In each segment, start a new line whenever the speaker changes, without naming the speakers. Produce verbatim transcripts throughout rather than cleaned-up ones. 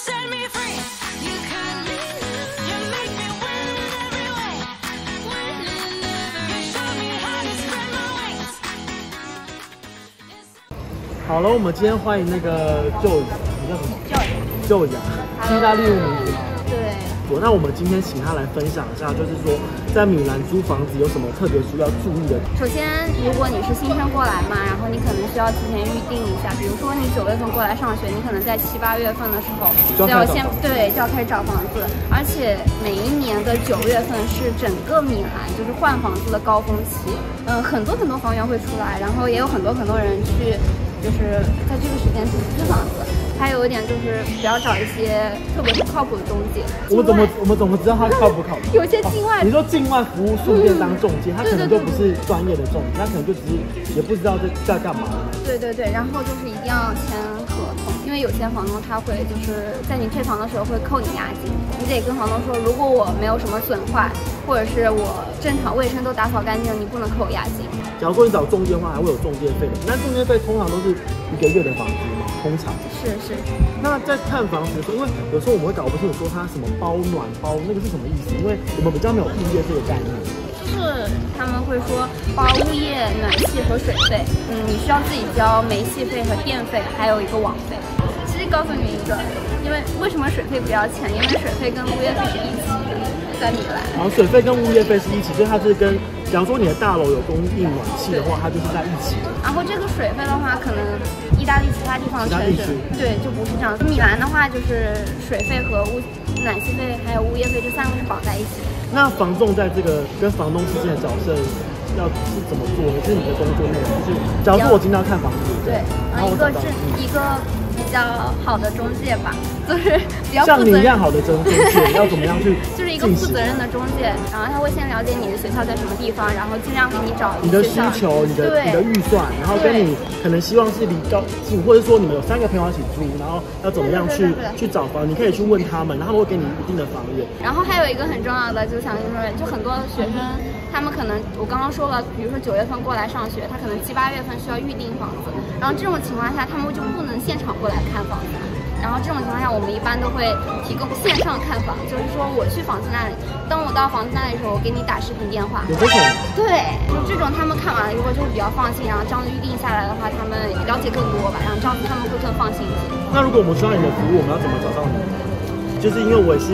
好了，我们今天欢迎那个舅，你叫什么？舅舅，是意大利文名字吗？
对。
那我们今天请他来分享一下，就是说在米兰租房子有什么特别需要注意的。
首先，如果你是新生过来嘛，然后你可能需要提前预定一下。比如说你九月份过来上学，你可能在七八月份的时候就要先对就要开始找房子，而且每一年的九月份是整个米兰就是换房子的高峰期。嗯，很多很多房源会出来，然后也有很多很多人去。就是在这个时间去租房子，还有一点就是不要找一些特别不靠谱的中介。
我们怎么我们怎么知道他靠不靠谱？
有些境外，
你说境外服务顺便当中介，他可能就不是专业的中介，他可能就只是也不知道在在干嘛。
对对对，然后就是一定要签合同，因为有些房东他会就是在你退房的时候会扣你押金，你得跟房东说，如果我没有什么损坏，或者是我正常卫生都打扫干净，你不能扣我押金。
假如说你找中介的话，还会有中介费的，那中介费通常都是一个月的房租嘛，通常
是是。
那在看房子的时候，因为有时候我们会搞不清楚说它什么包暖包那个是什么意思，因为我们比较没有物业这个概念。
就是他们会说包物业、暖气和水费，嗯，你需要自己交煤气费和电费，还有一个网费。其实告诉你一个，因为为什么水费不要钱？因为水费跟物业费是一起的，在米兰。然
后水费跟物业费是一起，所以它是跟。假如说你的大楼有供应暖气的话，它就是在一起的。
然后这个水费的话，可能意大利其他地方城市对就不是这样。米兰的话，就是水费和物暖气费还有物业费这三个是绑在一起的。
那房仲在这个跟房东之间的角色要是怎么做呢？就是你的工作内容，就是假如说我今天要看房子，
对，然后一个是一个比较好的中介吧，就是比较
像你一样好的中介，要怎么样去？
就是一个负责任的中介，然后他会先了解你的学校在什么地方，然后尽量给你找
你的需求、你的你的预算，然后跟你可能希望是离高近，或者说你们有三个朋友一起住，然后要怎么样去去找房，你可以去问他们，然后他们会给你一定的房源。
然后还有一个很重要的，就想说，就很多学生他们可能我刚刚说了，比如说九月份过来上学，他可能七八月份需要预定房子，然后这种情况下他们就不能现场过来看房子。然后这种情况下，我们一般都会提供线上看房，就是说我去房子那里，当我到房子那里的时候，我给你打视频电话。
有这种？
对，就这种他们看完了以后就会比较放心，然后这样预定下来的话，他们了解更多吧，然后这样子他们会更放心一些。
那如果我们需要你的服务，我们要怎么找到你？就是因为我也是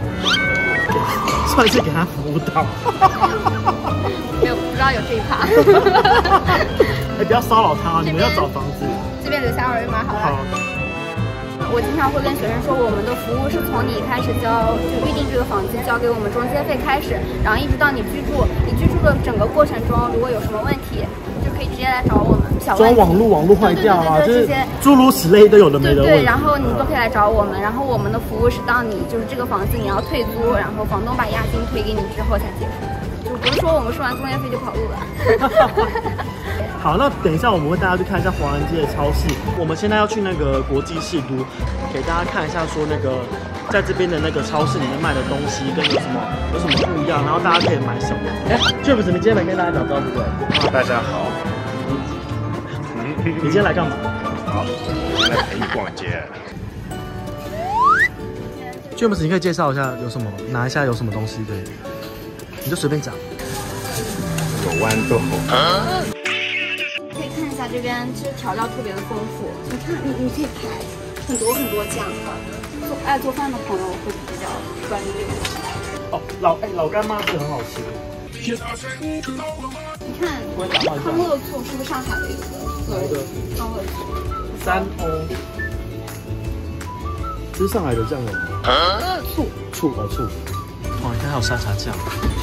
算是给他服务到。
没有，不知道有这一趴。
哎，不要骚扰他，你们要找房子。
这边留下二维码好了。好。我经常会跟学生说，我们的服务是从你开始交就预定这个房子交给我们中介费开始，然后一直到你居住，你居住的整个过程中，如果有什么问题，就可以直接来找我们。小问题，
装网络网络坏掉啊，这些诸如此类都有的没的。
对，然后你都可以来找我们，然后我们的服务是当你就是这个房子你要退租，然后房东把押金退给你之后才结束，就不是说我们收完中介费就跑路了。
好，那等一下我们会带大家去看一下华人街的超市。我们现在要去那个国际市都，给大家看一下说那个在这边的那个超市里面卖的东西跟有什么有什么不一样，然后大家可以买什么。哎 ，James， 你今天没跟大家打招呼对？
啊，大家好。
你今天来干嘛？
好，我来陪你逛街。
James， 你可以介绍一下有什么，拿一下有什么东西可以，你就随便讲。
有豌豆。啊
可以看一下这边，其实调料特别的丰富。你看，你你可以排很多很多酱。做爱做饭的朋友会比较关注这个。
哦，老哎老干妈是很好吃。
你看，康乐醋是不是上海的一个？
哪一个？
康乐醋。
三欧。这是上海的酱油吗？
啊，醋。
醋哦醋。哦，你看还有沙茶酱。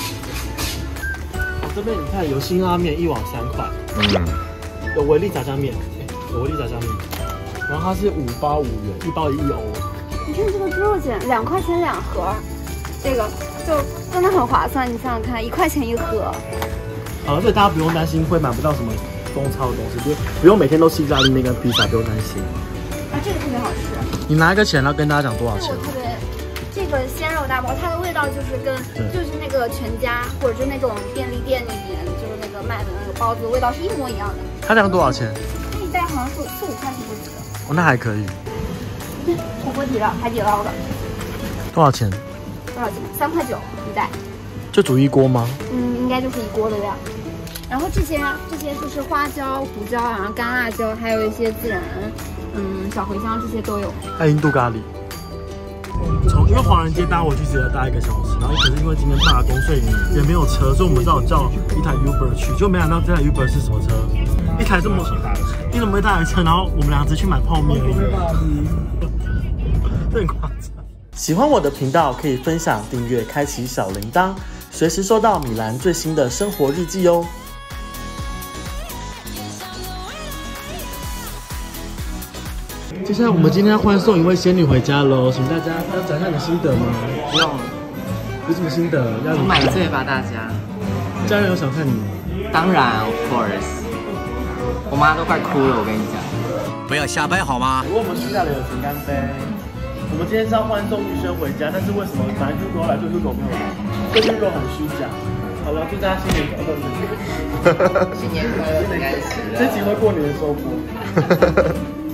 哦，这边你看有辛拉面一碗三块。嗯。有维力炸酱面，有维力炸酱面，然后它是五包五元，一包一欧。
你看这个猪肉卷，两块钱两盒，这个就真的很划算。你想想看，一块钱一盒。
好，所以大家不用担心会买不到什么中超的东西，就不用每天都吃意大利面跟披萨，不用担心。
啊，这个特别好吃。
你拿一个钱，然后跟大家讲多少钱？
特别，这个鲜肉大包，它的味道就是跟就是那个全家或者是那种便利店里面就是那个卖的那个包子味道是一模一样的。
它这样多少钱？
那一袋好像是四五块钱不止。
哦，那还可以。
火锅题了，海底捞的。
多少钱？
多少钱？三块九一袋。
就煮一锅吗？
嗯，应该就是一锅的量。然后这些这些就是花椒、胡椒，然后干辣椒，还有一些孜然，嗯，小茴香这些都有。
还有印度咖喱。从因为华人街搭回去只要搭一个小时，然后可是因为今天罢工，所以也没有车，所以我们只好叫一台 Uber 去，就没想到这台 Uber 是什么车？一台这么一怎么一大台车，然后我们俩只去买泡面而已，这很夸张。喜欢我的频道可以分享、订阅、开启小铃铛，随时收到米兰最新的生活日记哦。接下来我们今天要欢送一位仙女回家喽，请大家要讲一下你的心得吗？
不用，
有什么心得？要
我买醉吧大家。
家人有想看你吗？
当然 ，of course。我妈都快哭了，我跟你讲。
不要瞎掰好吗？
如果我们私下的友情干杯。我们今天是要欢送玉轩回家，但是为什么本来Hugo要来，对Hugo没有来？对Hugo很虚假。好了，祝大家新年快乐！
新年快乐，应该是。
这集会过年的收播。